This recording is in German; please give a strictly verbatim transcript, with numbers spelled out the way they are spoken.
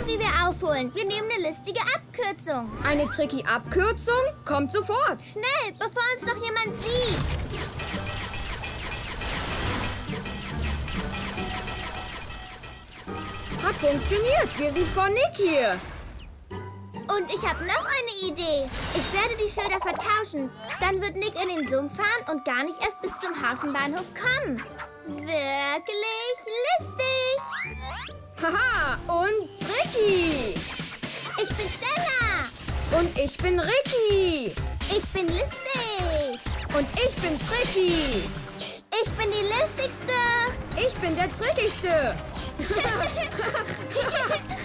wie wir aufholen. Wir nehmen eine listige Abkürzung. Eine tricky Abkürzung? Kommt sofort. Schnell, bevor uns noch jemand sieht. Hat funktioniert. Wir sind vor Nick hier. Und ich habe noch eine Idee. Ich werde die Schilder vertauschen. Dann wird Nick in den Sumpf fahren und gar nicht erst bis zum Hafenbahnhof kommen. Wirklich listig. Haha, und tricky. Ich bin Stella. Und ich bin Ricky. Ich bin listig. Und ich bin tricky. Ich bin die listigste. Ich bin der trickigste.